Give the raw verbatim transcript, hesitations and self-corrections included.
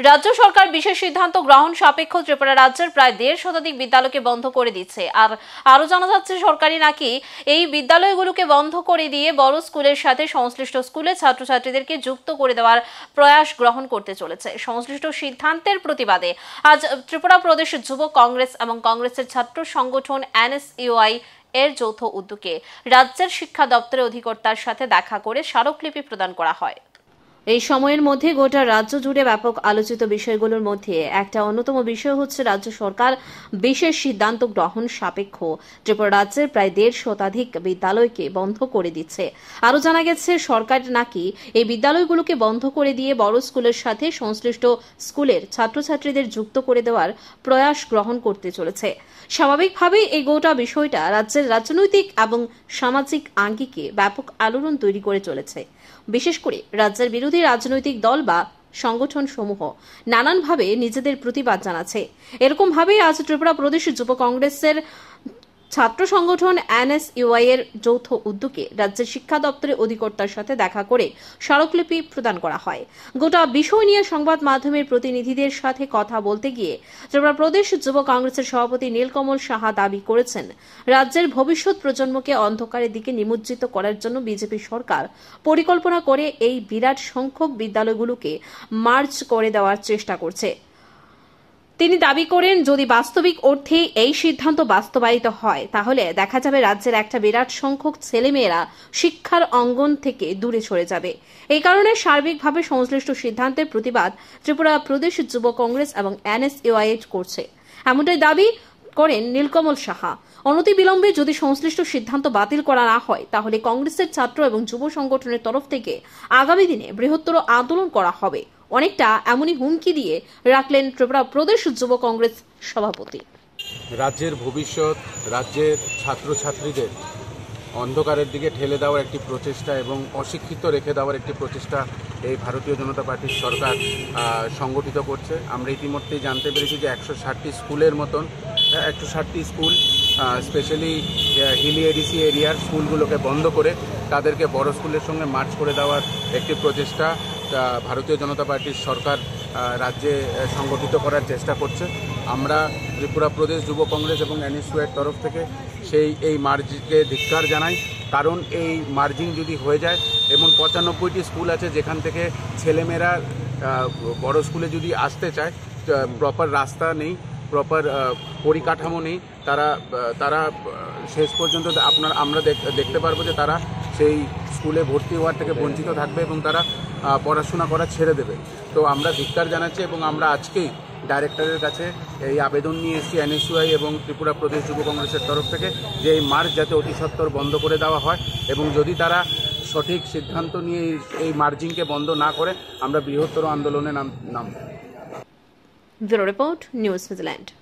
রাজ্য সরকার বিশেষ সিদ্ধান্ত গ্রহণ সাপেক্ষ ত্রিপুরা রাজ্যের প্রায় দেড় শতাধিক বিদ্যালয়কে বন্ধ করে দিচ্ছে। আর আরো জানা যাচ্ছে সরকারি নাকি এই বিদ্যালয়গুলোকে বন্ধ করে দিয়ে বড় স্কুলের সাথে সংশ্লিষ্ট স্কুলের ছাত্রছাত্রীদেরকে যুক্ত করে দেওয়ার প্রয়াস গ্রহণ করতে চলেছে। সংশ্লিষ্ট সিদ্ধান্তের প্রতিবাদে আজ ত্রিপুরা প্রদেশ যুব কংগ্রেস এবং কংগ্রেসের ছাত্র সংগঠন এনএসইউআই এর যৌথ উদ্যোগে রাজ্যের শিক্ষা দপ্তরের অধিকর্তার সাথে দেখা করে স্মারকলিপি প্রদান করা হয়। এই সময়ের মধ্যে গোটা রাজ্য জুড়ে ব্যাপক আলোচিত বিষয়গুলোর মধ্যে একটা অন্যতম বিষয় হচ্ছে রাজ্য সরকার বিশেষ সিদ্ধান্ত গ্রহণ সাপেক্ষ ত্রিপুরা রাজ্যের প্রায় দেড় শতাধিক বিদ্যালয়কে বন্ধ করে দিচ্ছে। আরও জানা গেছে সরকার নাকি এই বিদ্যালয়গুলোকে বন্ধ করে দিয়ে বড় স্কুলের সাথে সংশ্লিষ্ট স্কুলের ছাত্রছাত্রীদের যুক্ত করে দেওয়ার প্রয়াস গ্রহণ করতে চলেছে। স্বাভাবিকভাবেই এই গোটা বিষয়টা রাজ্যের রাজনৈতিক এবং সামাজিক আঙ্গিকে ব্যাপক আলোড়ন তৈরি করে চলেছে। বিশেষ করে রাজ্যের বিরোধী রাজনৈতিক দল বা সংগঠন সমূহ নানানভাবে নিজেদের প্রতিবাদ জানাচ্ছে। এরকম ভাবে আজ ত্রিপুরা প্রদেশ যুব কংগ্রেসের ছাত্র সংগঠন এনএসইউআই এর যৌথ উদ্যোগে রাজ্যের শিক্ষা দপ্তরের অধিকর্তার সাথে দেখা করে স্মারকলিপি প্রদান করা হয়। গোটা বিষয় নিয়ে সংবাদ মাধ্যমের প্রতিনিধিদের সাথে কথা বলতে গিয়ে ত্রিপুরা প্রদেশ যুব কংগ্রেসের সভাপতি নীলকমল সাহা দাবি করেছেন, রাজ্যের ভবিষ্যৎ প্রজন্মকে অন্ধকারের দিকে নিমজ্জিত করার জন্য বিজেপি সরকার পরিকল্পনা করে এই বিরাট সংখ্যক বিদ্যালয়গুলোকে মার্জ করে দেওয়ার চেষ্টা করছে। তিনি দাবি করেন, যদি বাস্তবিক অর্থে এই সিদ্ধান্ত বাস্তবায়িত হয় তাহলে দেখা যাবে রাজ্যের একটা বিরাট সংখ্যক ছেলেমেয়েরা শিক্ষার অঙ্গন থেকে দূরে সরে যাবে। এই কারণে সার্বিকভাবে সংশ্লিষ্ট সিদ্ধান্তের প্রতিবাদ ত্রিপুরা প্রদেশ যুব কংগ্রেস এবং এনএসইউআই করছে, এমনটাই দাবি করেন নীলকমল সাহা। অনতিবিলম্বে যদি সংশ্লিষ্ট সিদ্ধান্ত বাতিল করা না হয় তাহলে কংগ্রেসের ছাত্র এবং যুব সংগঠনের তরফ থেকে আগামী দিনে বৃহত্তর আন্দোলন করা হবে। অনেকটা এমনই হুমকি দিয়ে রাখলেন ত্রিপুরা প্রদেশ যুব কংগ্রেস সভাপতি। রাজ্যের ভবিষ্যৎ, রাজ্যের ছাত্রছাত্রীদের অন্ধকারের দিকে ঠেলে দেওয়ার একটি প্রচেষ্টা এবং অশিক্ষিত রেখে দেওয়ার একটি প্রচেষ্টা এই ভারতীয় জনতা পার্টির সরকার সংগঠিত করছে। আমরা ইতিমধ্যেই জানতে পেরেছি যে একশো ষাটটি স্কুলের মতন একশো ষাটটি স্কুল স্পেশালি হিলি এডিসি এরিয়ার স্কুলগুলোকে বন্ধ করে তাদেরকে বড় স্কুলের সঙ্গে মার্চ করে দেওয়ার একটি প্রচেষ্টা ভারতীয় জনতা পার্টির সরকার রাজ্যে সংগঠিত করার চেষ্টা করছে। আমরা ত্রিপুরা প্রদেশ যুব কংগ্রেস এবং এনএসইউআইয়ের তরফ থেকে সেই এই মার্জকে ধিক্কার জানাই। কারণ এই মার্জিং যদি হয়ে যায়, এমন পঁচানব্বইটি স্কুল আছে যেখান থেকে ছেলেমেয়েরা বড় স্কুলে যদি আসতে চায়, প্রপার রাস্তা নেই, প্রপার পরিকাঠামো নেই, তারা তারা শেষ পর্যন্ত আপনার আমরা দেখতে পারবো যে তারা সেই স্কুলে ভর্তি হওয়ার থেকে বঞ্চিত থাকবে এবং তারা পড়াশোনা করা ছেড়ে দেবে। তো আমরা ধিক্কার জানাচ্ছি এবং আমরা আজকেই ডাইরেক্টরের কাছে এই আবেদন নিয়ে এসেছি এনএসইউআই এবং ত্রিপুরা প্রদেশ যুব কংগ্রেসের তরফ থেকে যে এই মার্চ যাতে অতি সত্বর বন্ধ করে দেওয়া হয় এবং যদি তারা সঠিক সিদ্ধান্ত নিয়ে এই মার্জিংকে বন্ধ না করে আমরা বৃহত্তর আন্দোলনে নাম নামব। Bureau report, news New Zealand.